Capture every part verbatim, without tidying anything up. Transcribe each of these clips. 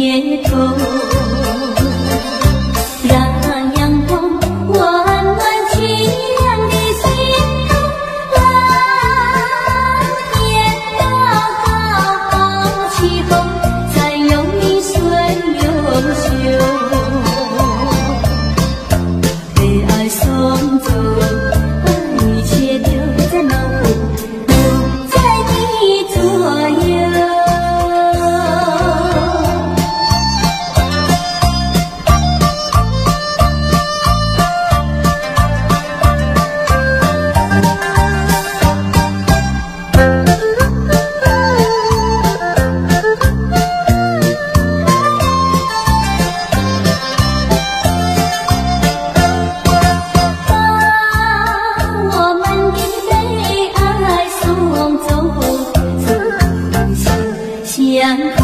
街头，让阳光温暖凄凉的心头。蓝天高高气候，才有你水优秀。被爱送走，一切留在脑后，我在你左右。巷口，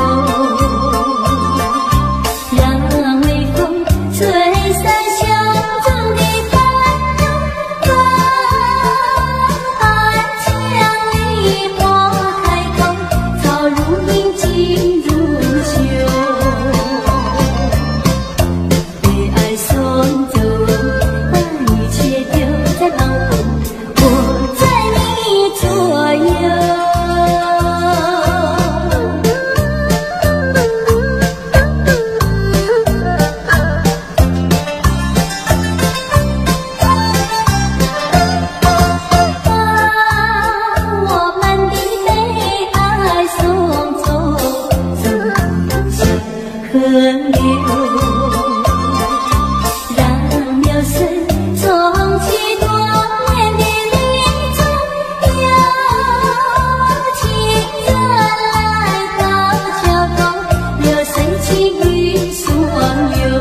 让微风吹散胸中的烦忧。爱像梨花开口，草如茵，金如绣。被爱送走，一切丢在脑后，我在你左右。河流，让流水冲起多年的离愁。有情人来到桥头，流水情与双游。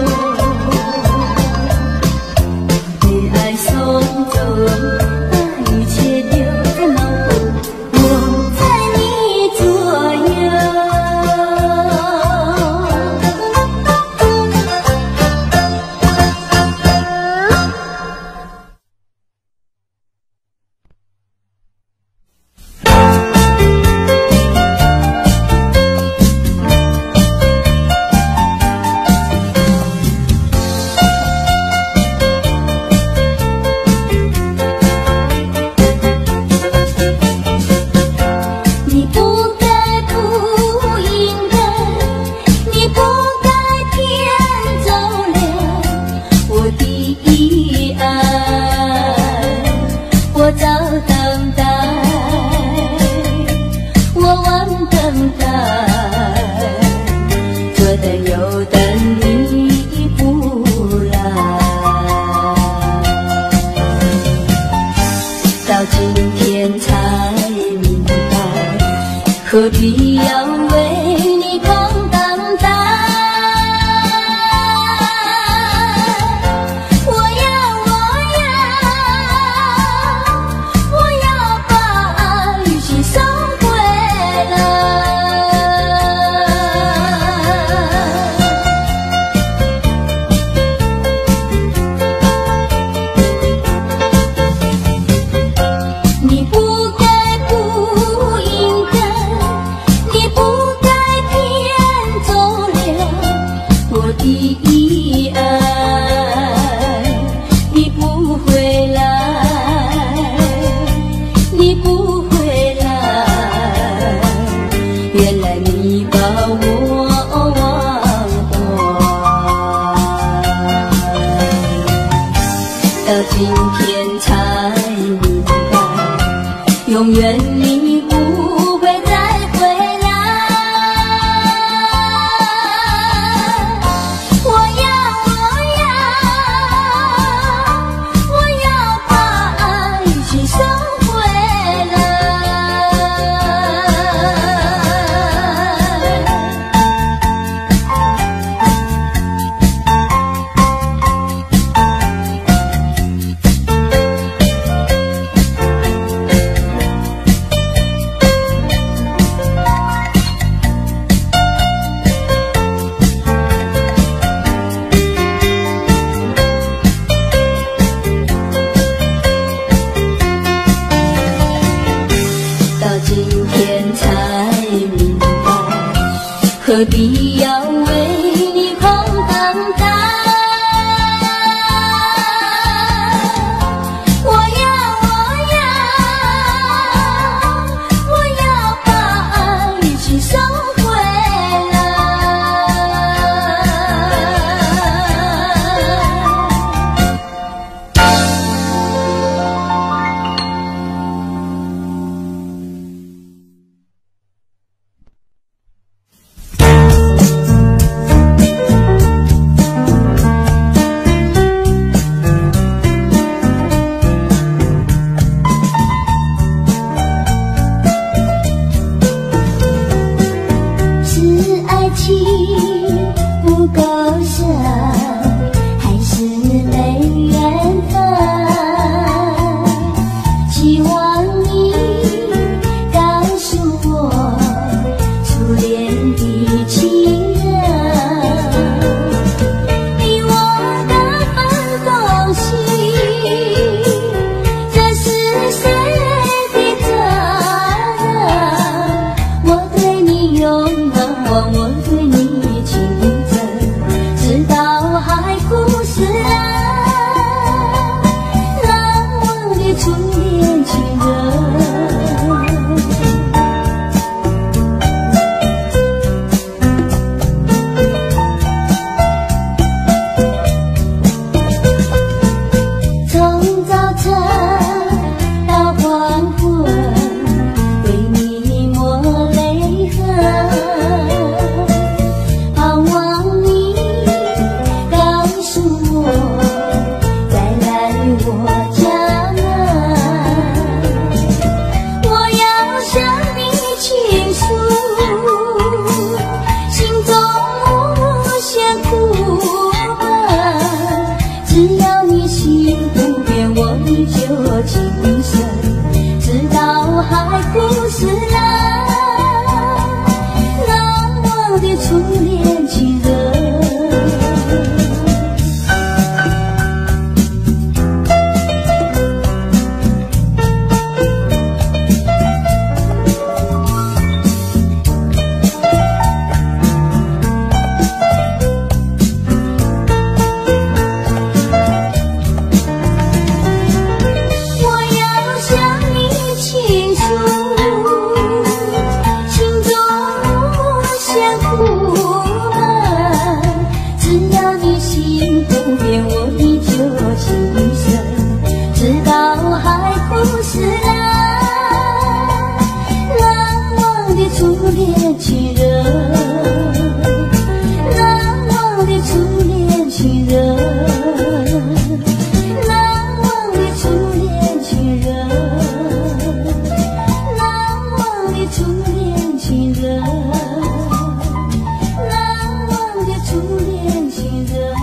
被爱送走，一切留在脑后，我在你左右。我早等待，我晚等待，左等右等你不来。到今天才明白，何必要为你空等待。的爱，你不回来，你不回来，原来你把我忘怀。到今天才明白，永远你不会再回来。今天才明白，何必要为不够深，还是没缘分。希望你告诉我，初恋的情人，你我的份东西，这是谁的责任？我对你永远，我对你情真，直到海枯石烂，难忘的初恋情人。从早晨到黄昏，为你抹泪痕，盼望你告诉我，再来我家门。我要向你倾诉心中无限苦闷，只要你心不变，我依旧情深，直到海枯石烂，难忘的初恋情人。我要向你倾诉心中无限苦闷，只要你心不变，我依旧情深，直到海枯石烂，难忘的初恋情人，难忘的初恋情人，难忘的初恋情人，难忘的初恋情人，难忘的初恋情人，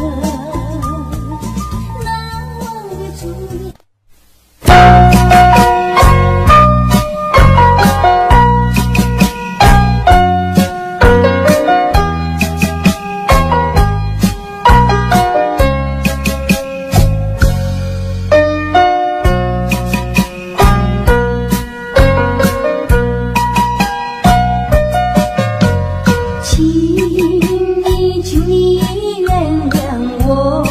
难忘的初恋。请你，请你原谅我，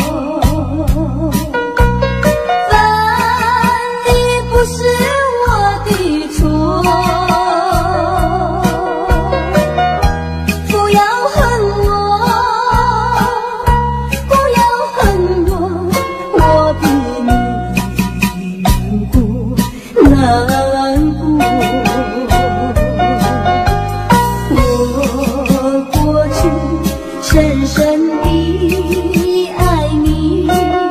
犯的不是我的错，不要恨我，不要恨我，我比你难过难过。我过去深深地爱你，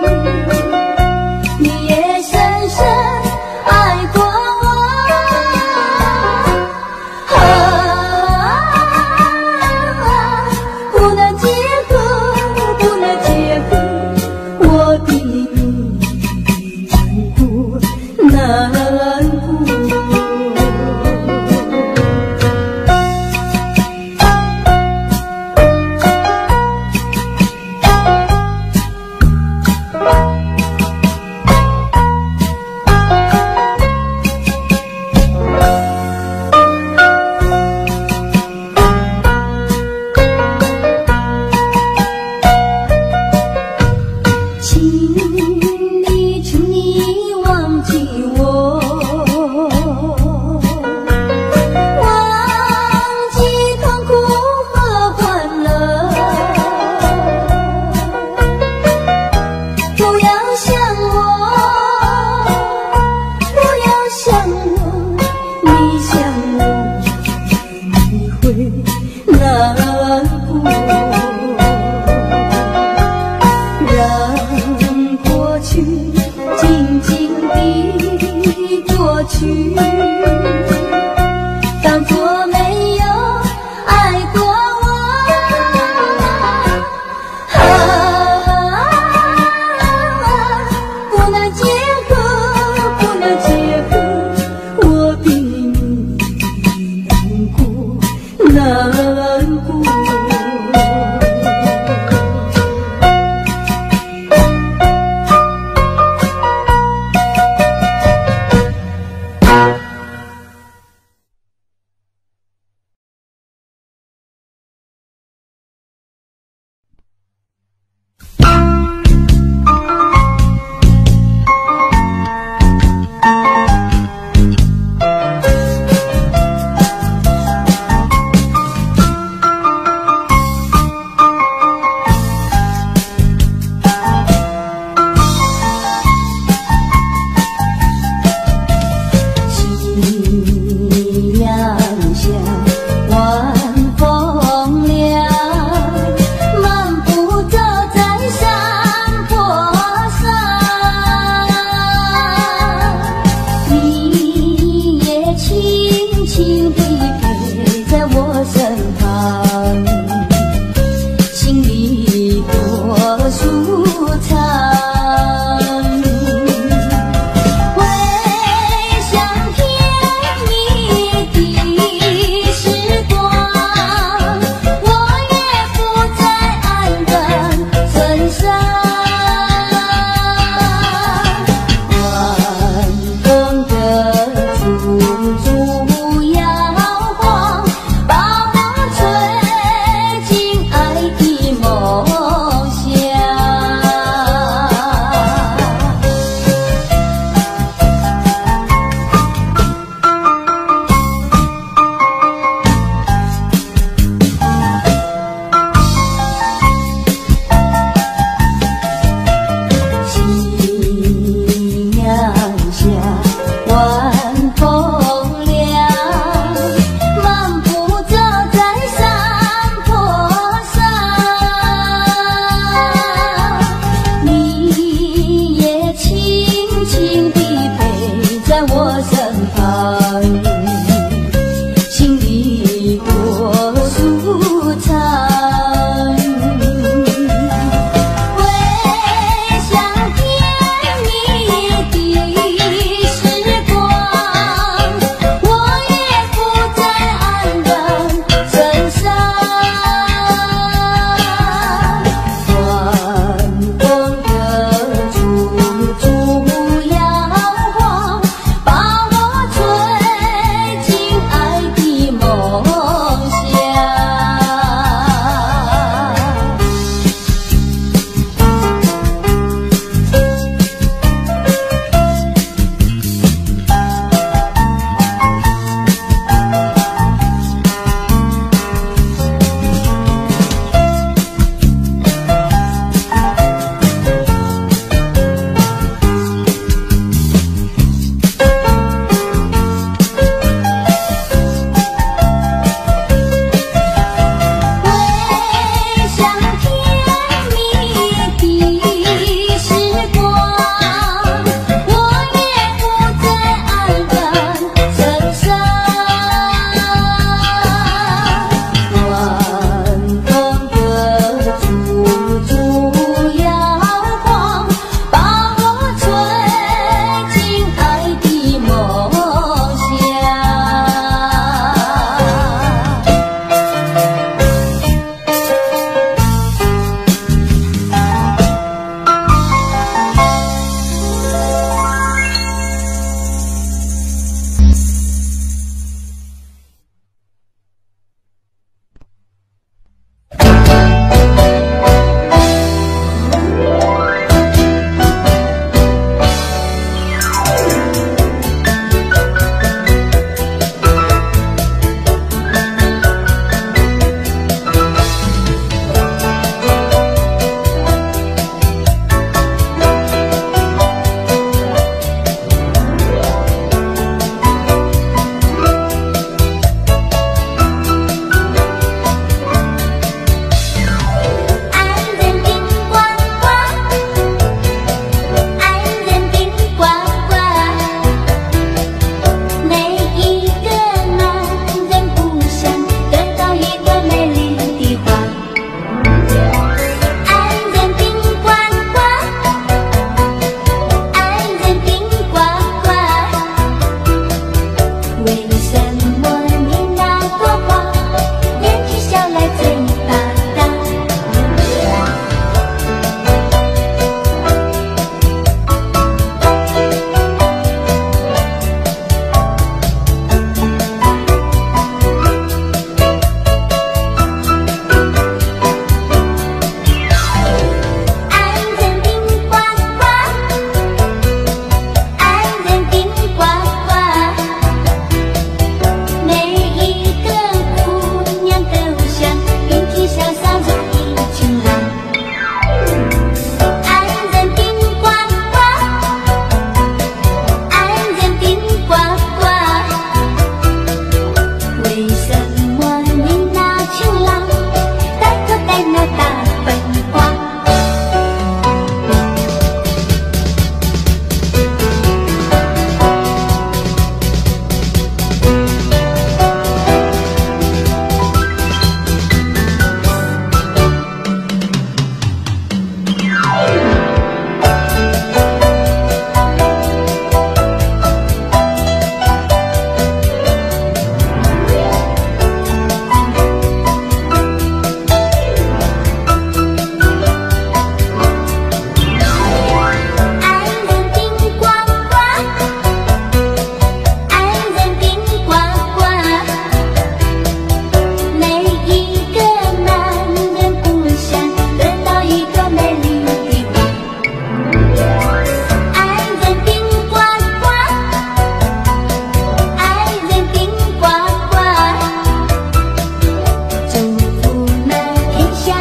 你也深深爱过我。啊，不能结合，不能结合，我比你难过难过。请你，请你忘记我，忘记痛苦和欢乐，不要想我，不要想我，你想我，你会难过。让过去静静地过去，当作没有爱过我。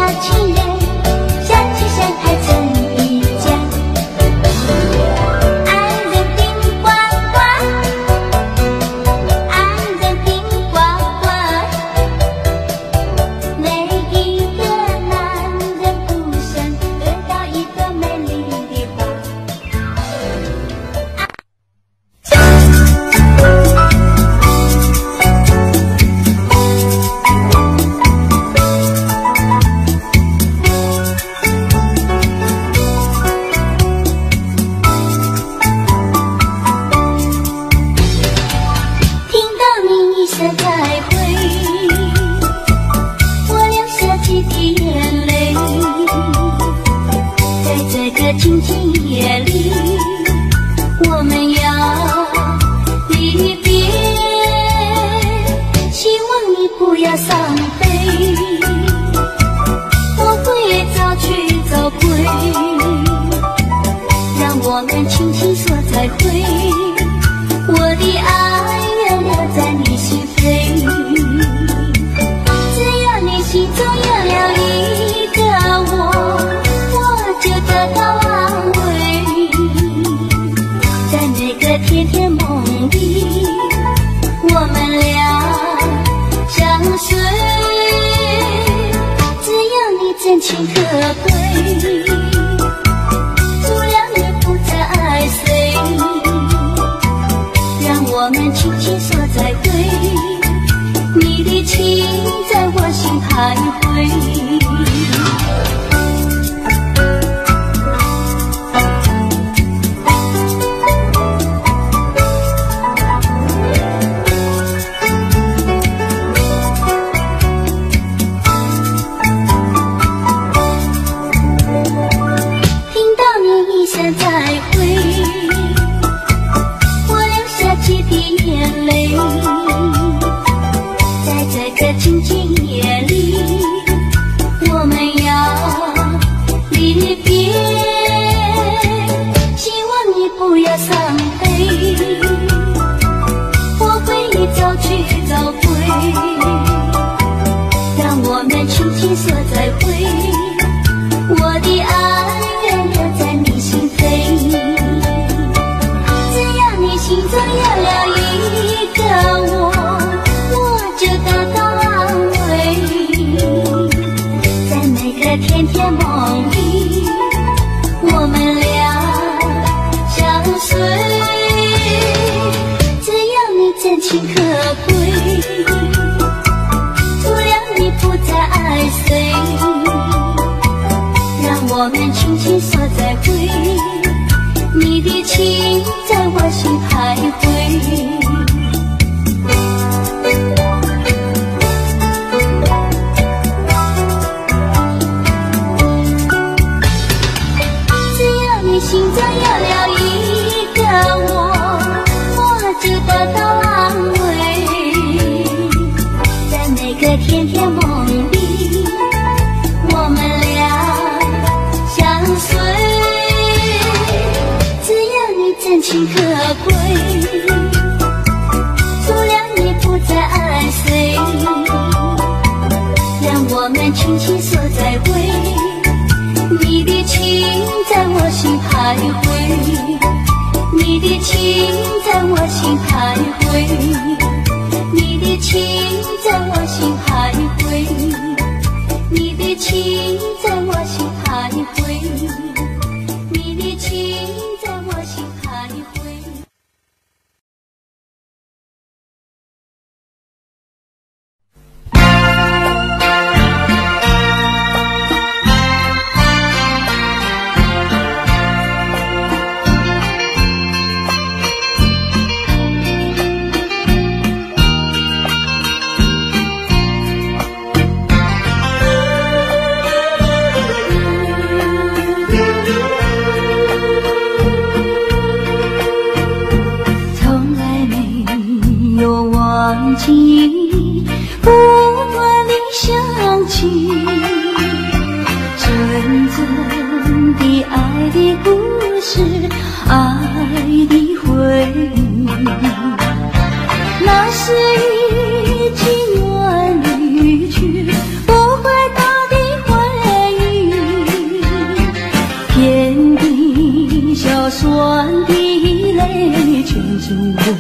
情人，相亲相爱成一家。爱人顶呱呱，爱人顶呱呱，每一个男人不想得到一朵美丽的花。听到你一声再会，我流下几滴眼泪。在这个静静夜里，我们要离别，希望你不要伤悲。我会早去早归，让我们轻轻说再会。我的爱要留在你心扉，只要你心中有了一个我，我就得到安慰。在每个甜甜梦里，我们俩相随，只要你真情可贵，除了你不再爱谁，让我们轻轻说再会，你的情在我心徘徊。听到你一声再会，我流下几滴眼泪。在这个静静夜里，我们要离别，希望你不要伤悲。我会早去早归，让我们轻轻说再会。我的爱要留在你心扉，只要你心中有了一个我，我就得到安慰。在每个甜甜梦里，我们俩相随，只要你真情可贵，除了你不再爱谁，让我们轻轻说再会，你的情在我心徘徊。只要你心中有了一个我，我就得到安慰。在每个甜甜梦里，我们俩相随，只要你真情可贵，除了你不再爱谁，让我们轻轻说再会，你的情在我心徘徊，你的情在我心徘徊，你的情在我心徘徊，你的情在我心徘徊，你的情在我心徘徊。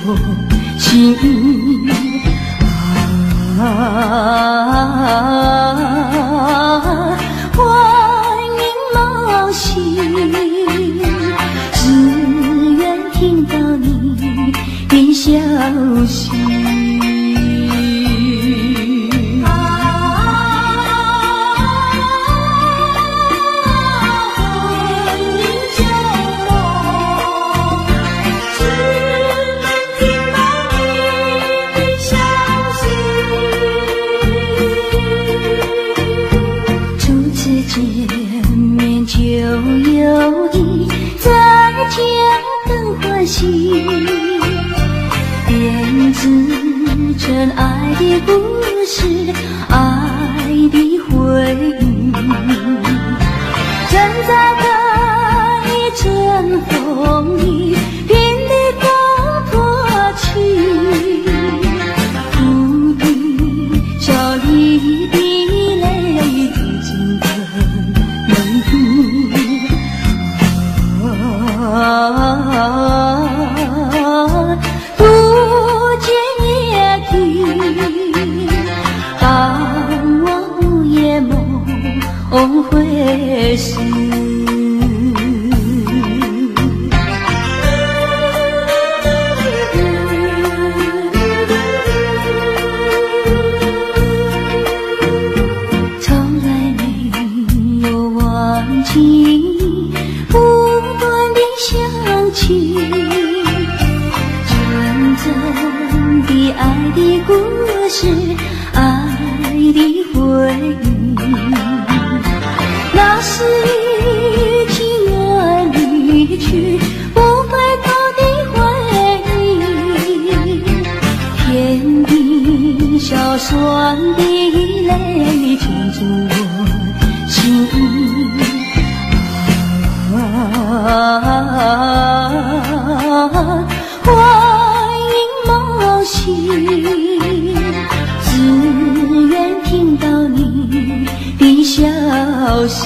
心啊，欢迎冒险，只愿听到你的消息。编织成爱的故事，爱的回忆，正在等一阵风雨，拼力攻破去，不必笑里的泪滴进的门户啊。梦回时，从来没有忘记，不断地想起，纯真的爱的故事，爱的回忆。那是情人离去不回头的回忆，甜的小酸的泪填进我心啊，欢迎冒险，只愿听到你的消息。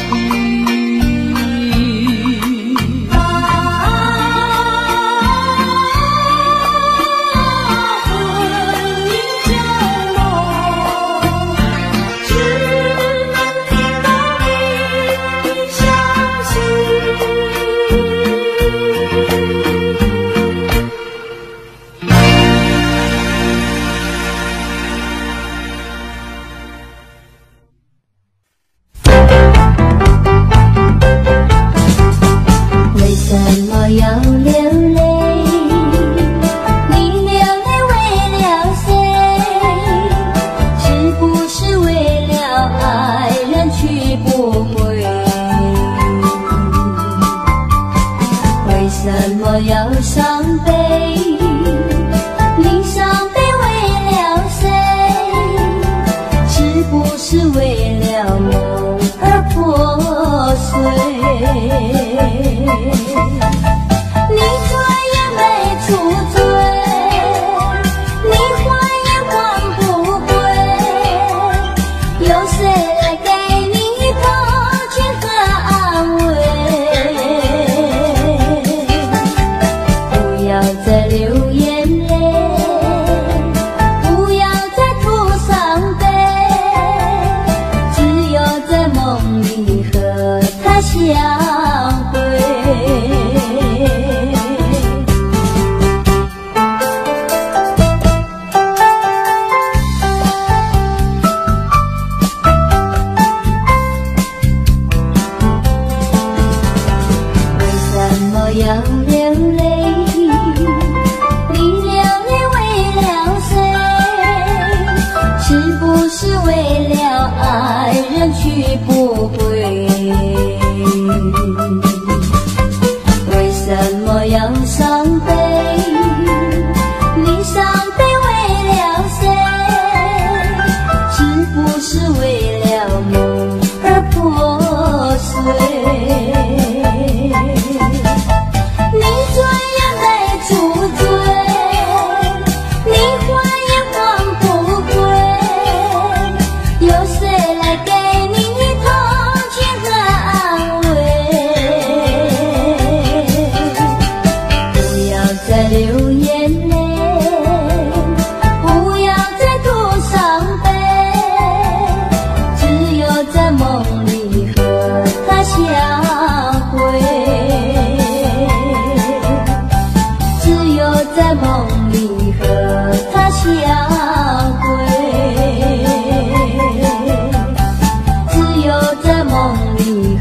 你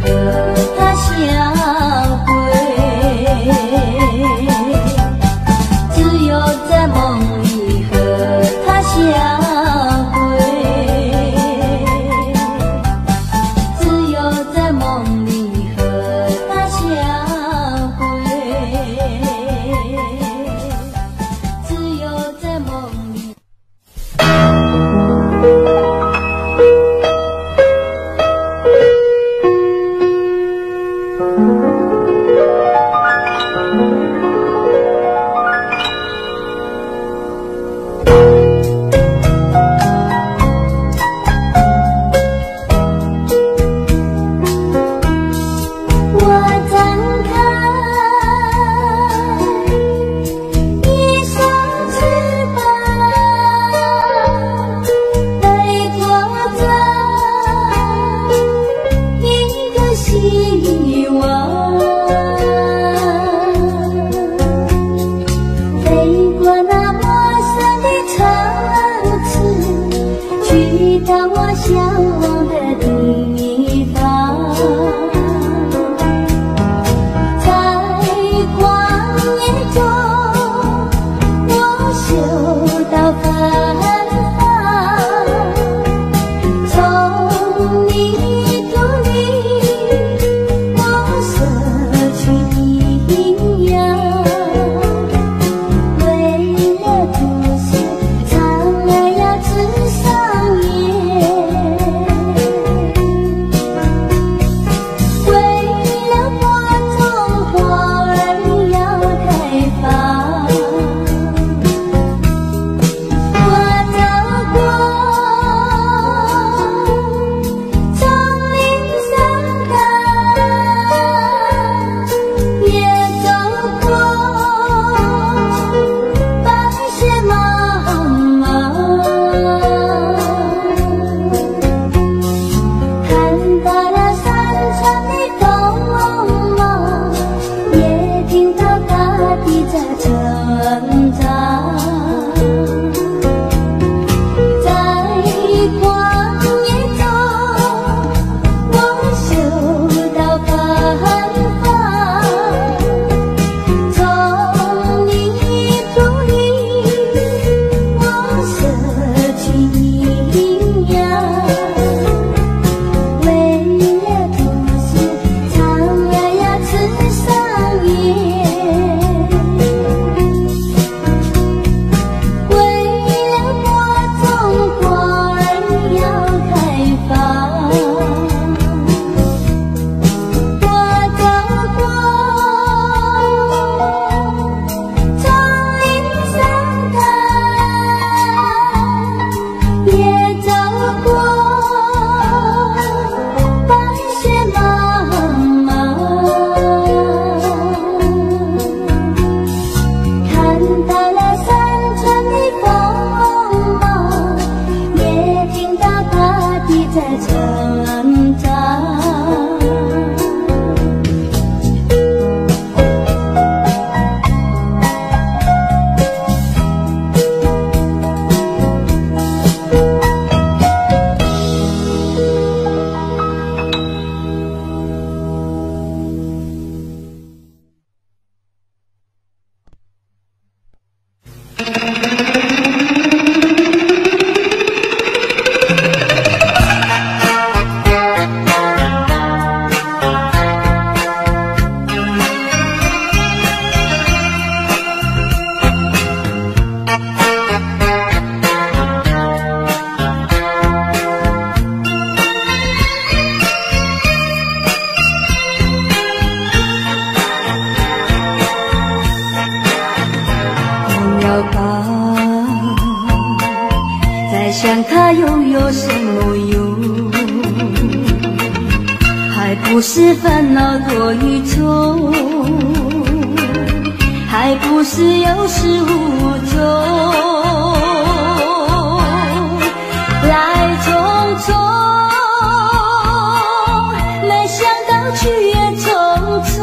他相会，只有在梦里和他相会，只有在梦里和他相会，只有在梦里。 想他又有什么用？还不是烦恼多于愁，还不是有始无终。来匆匆，没想到去也匆匆。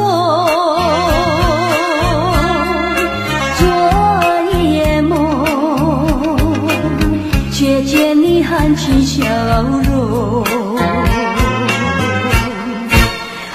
昨夜梦，却见你含情笑容。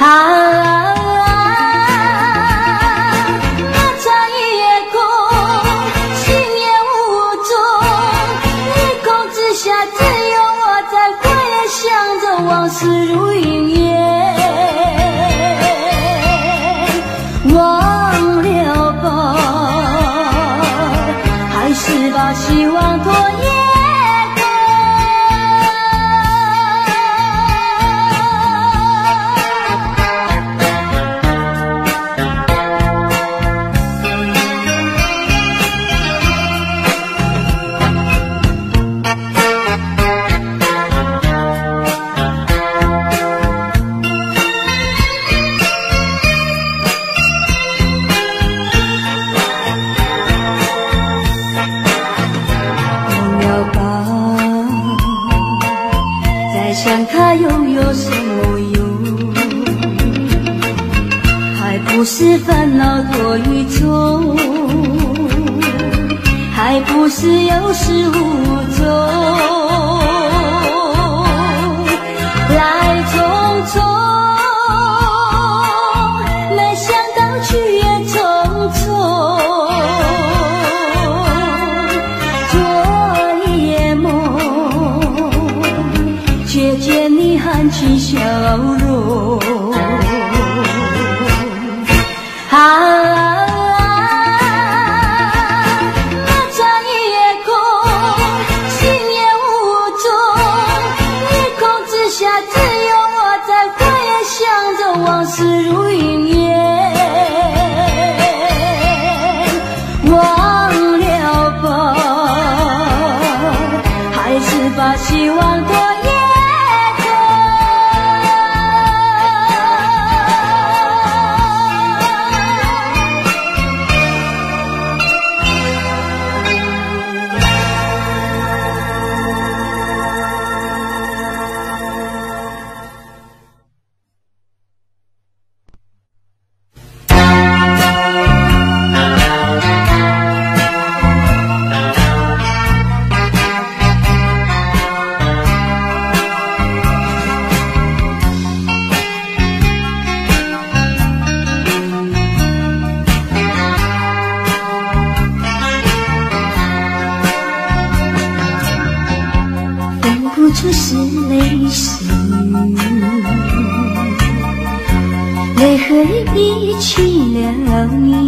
不是烦恼多与重，还不是有始无终。来匆匆，没想到去也匆匆。昨夜梦，却见你含情笑容。啊，那转眼空，心也无踪，夜空之下只有我在回想着往事如云烟，忘了吧，还是把希望多夜。这是泪水，泪和一起了你，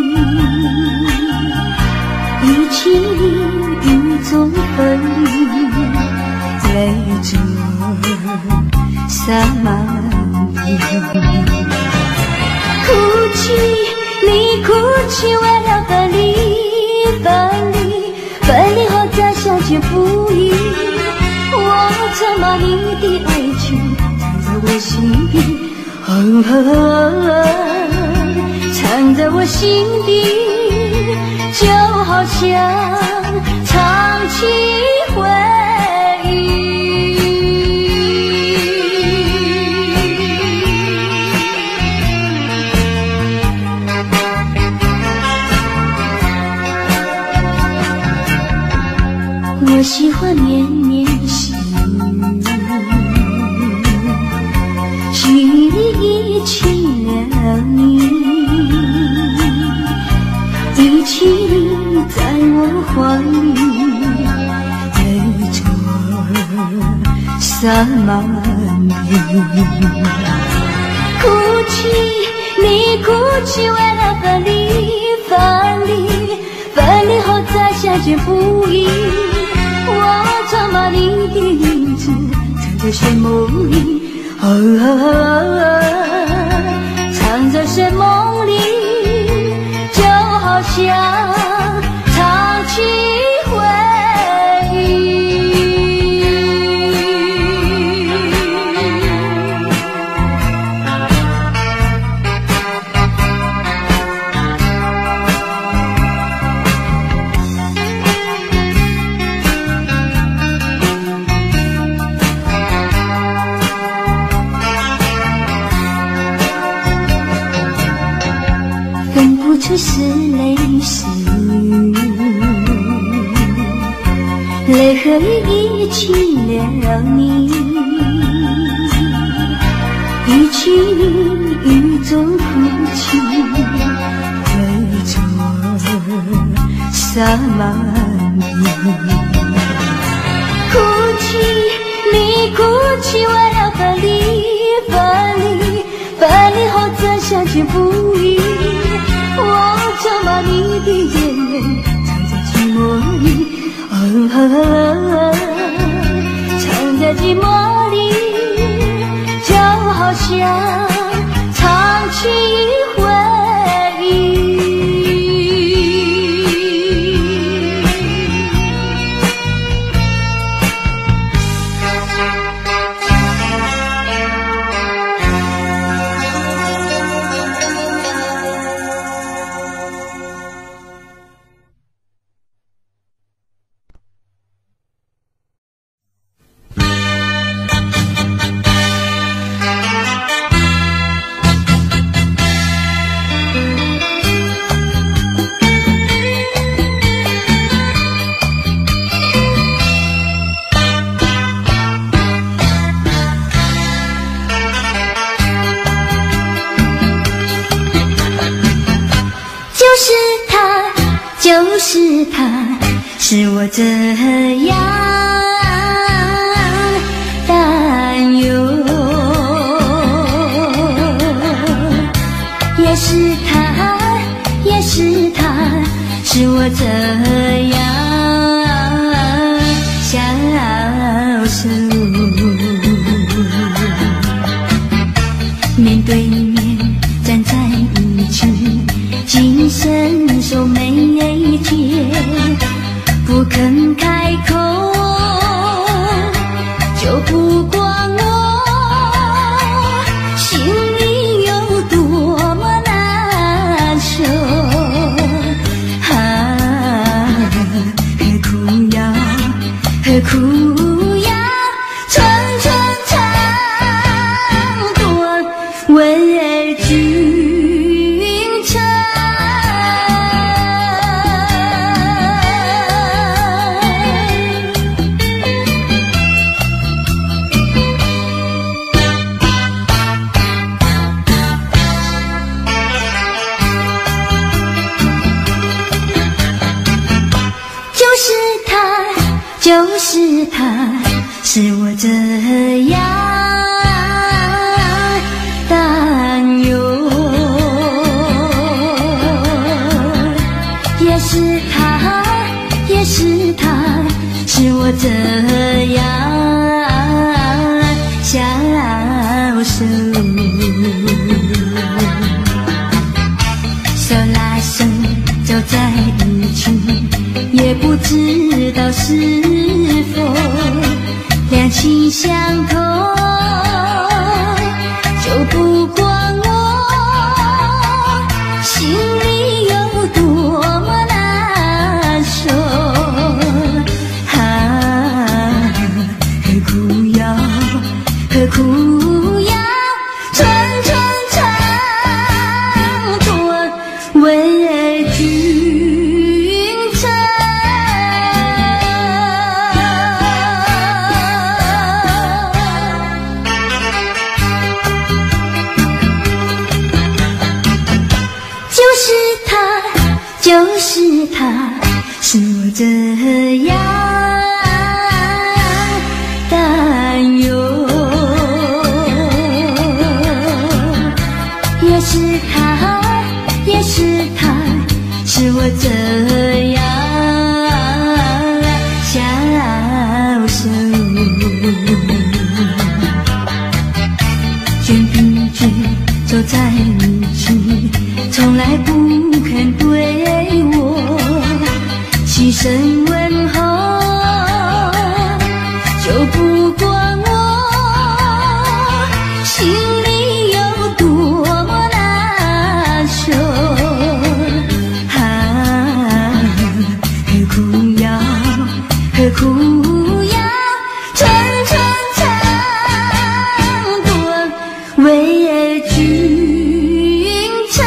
一起雨中分离，泪着洒满地。哭泣，你哭泣，为了分离，分离，分离后再相见不易。我曾把你的爱情藏在我心底，嗯嗯，藏在我心底，就好像唱起回忆。我喜欢绵绵细雨，一起了你，一起在我怀里，泪着洒满地。哭泣，你哭泣，为了分离，分离，分离后再相见不易。我曾把你的影子藏在睡梦里，哦哦哦，藏在睡梦里，就好像唱起回忆。这是泪水，泪和一起了你，一起雨中哭泣，泪着洒满地。哭泣，你哭泣，为了分离，分离，分离后再相见不易。我曾把你的眼泪藏在寂寞里，哦哦哦，藏在寂寞里，就好像唱起回忆。 是我这样担忧，也是他，也是他，是我这样消瘦。面对面站在一起，紧伸手没接，不肯开口，就不管我心里有多么难受。啊，何苦要，何苦要寸寸长短为君臣？就是他，是我这样担忧，也是他，也是他，是我这样消瘦。手拉手走在一起，也不知道是否两情相通，就不管我心里有多么难受。啊，何苦要，何苦要寸寸长短为君臣？就是他，是我这样担忧，也是他，也是他，是我这样消瘦。卷并卷走在一起，从来不肯对起身问候，就不管我心里有多么难受。啊，何苦要，何苦要寸寸长短为君臣？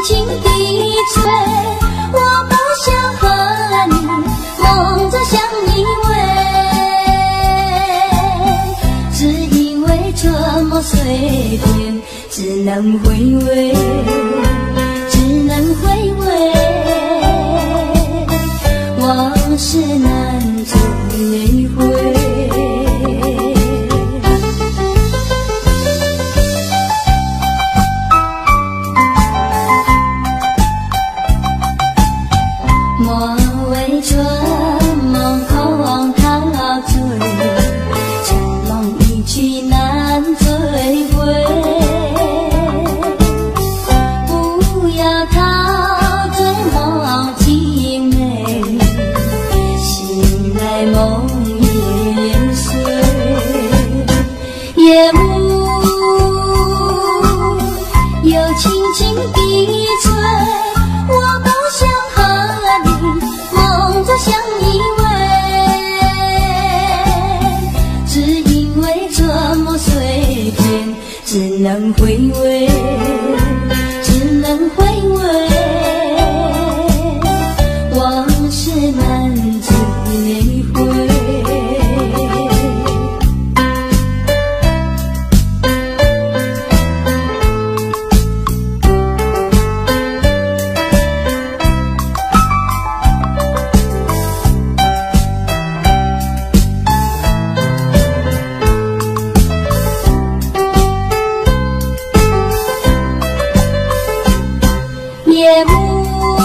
轻地吹，我不想和你梦着相依偎，只因为这么随便，只能回味，只能回味，往事难追回。莫为春梦空陶醉，春梦一去难追回。不要陶醉梦凄美，醒来梦也碎。夜幕又轻轻地吹，我不想和你梦着相依偎，只因为这么随便，只能回味，只能回味，往事难追回。夜幕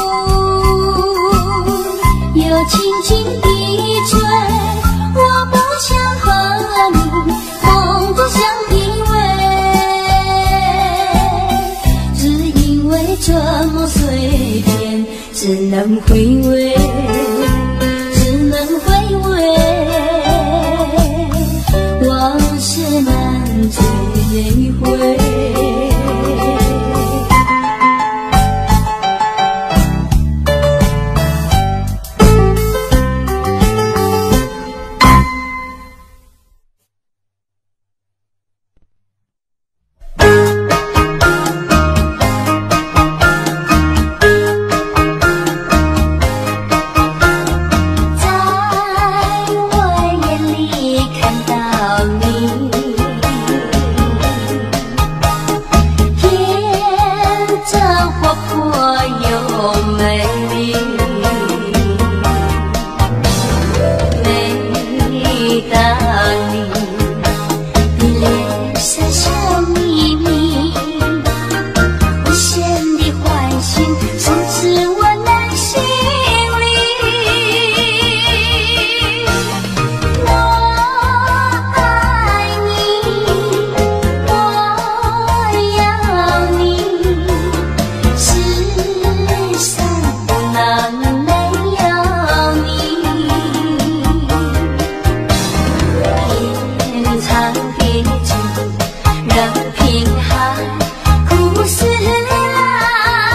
又轻轻地吹，我不想和你梦着相依偎，只因为这么随便，只能回味，只能回味，往事难追回。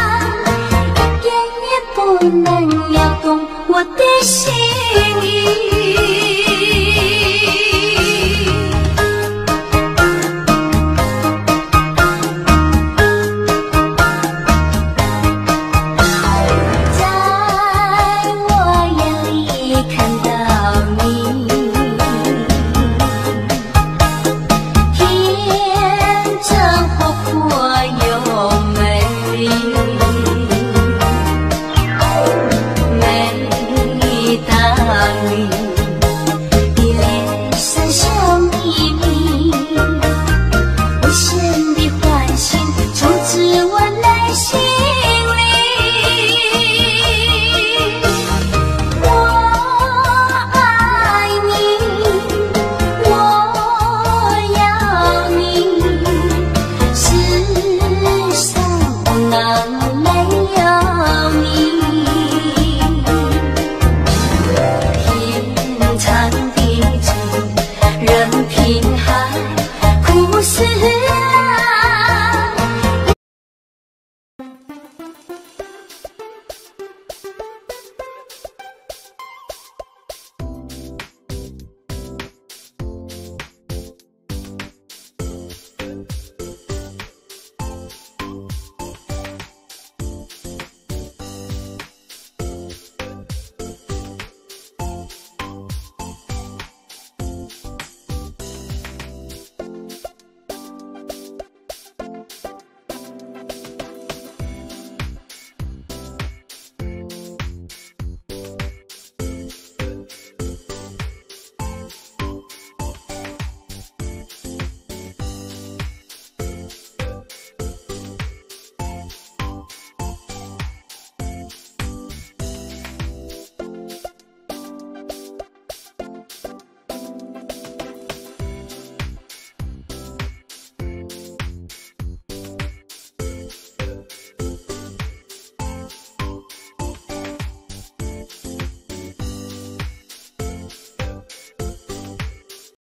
不能摇动我的心意。